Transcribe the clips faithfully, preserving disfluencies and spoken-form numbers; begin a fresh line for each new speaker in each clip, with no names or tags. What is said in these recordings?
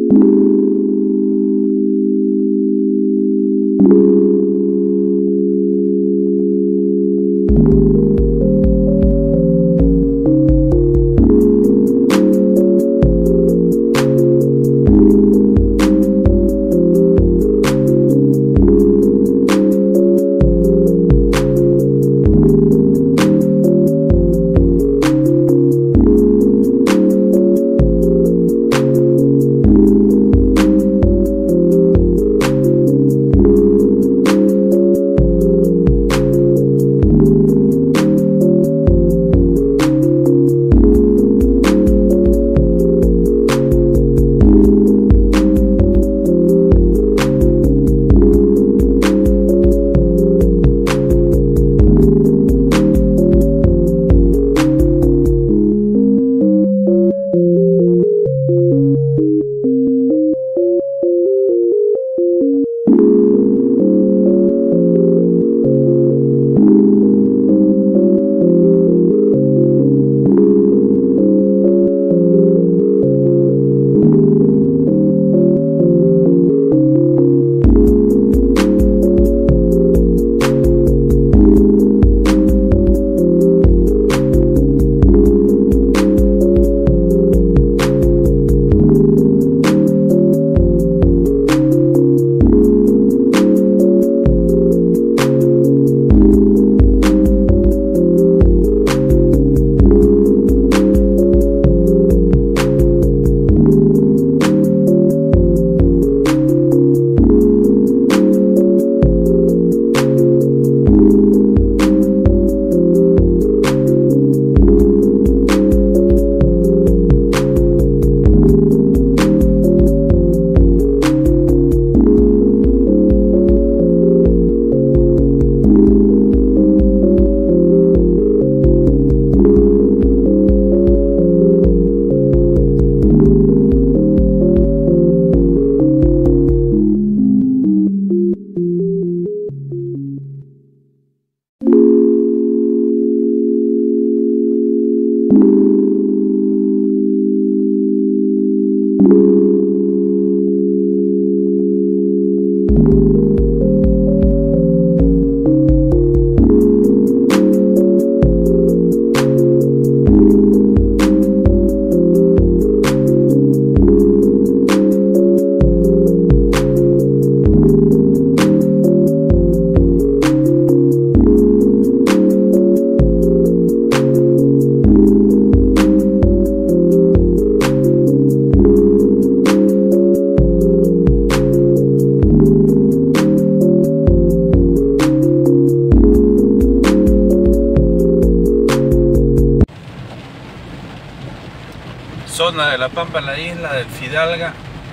zona de La Pampa en la isla del Fidalga,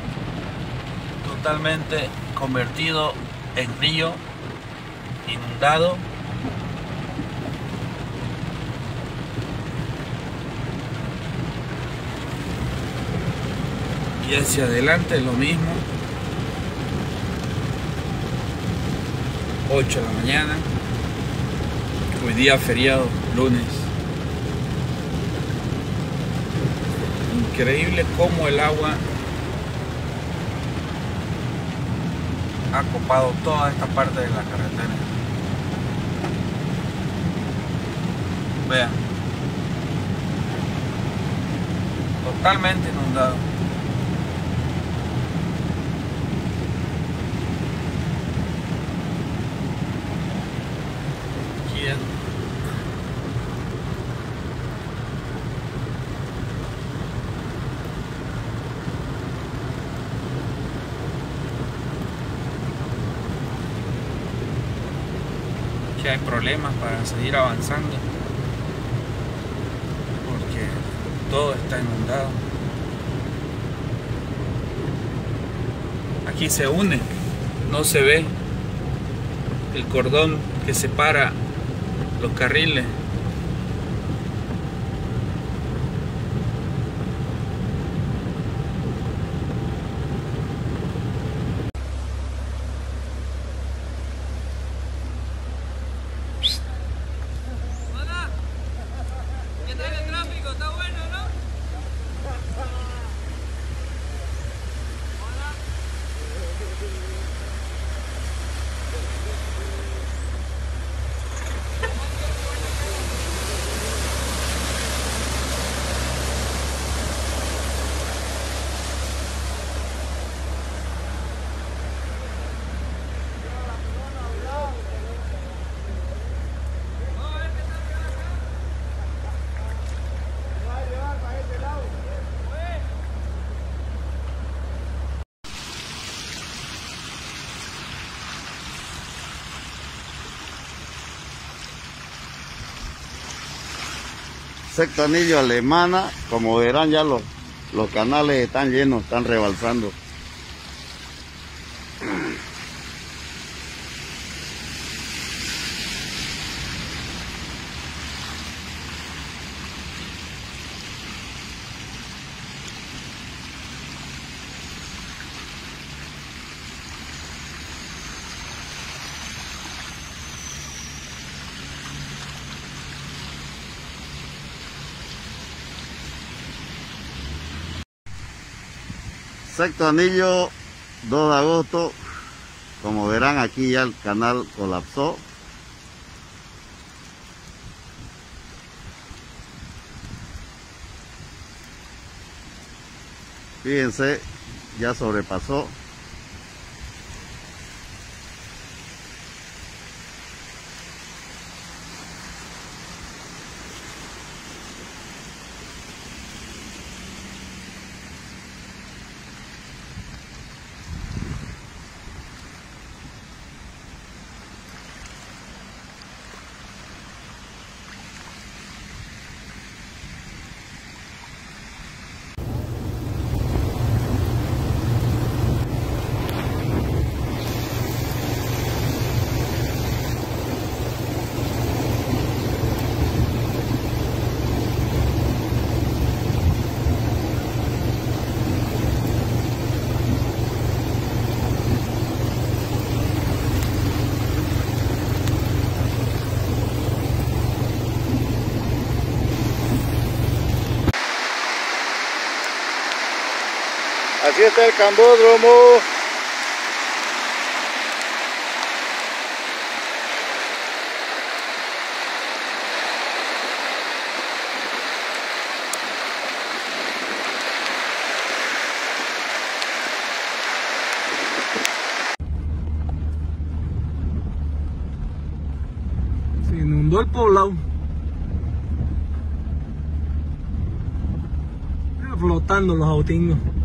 totalmente convertido en río, inundado. Y hacia adelante lo mismo. ocho de la mañana. Hoy día feriado, lunes. Increíble cómo el agua ha copado toda esta parte de la carretera. Vean. Totalmente inundado. Que hay problemas para seguir avanzando porque todo está inundado. Aquí se une, no se ve el cordón que separa los carriles.
Sexto anillo Alemana, como verán ya los, los canales están llenos, están rebalsando. Sexto anillo, dos de agosto, como verán aquí ya el canal colapsó. Fíjense, ya sobrepasó. Así está el cambódromo.
Se inundó el poblado. Flotando los autingos.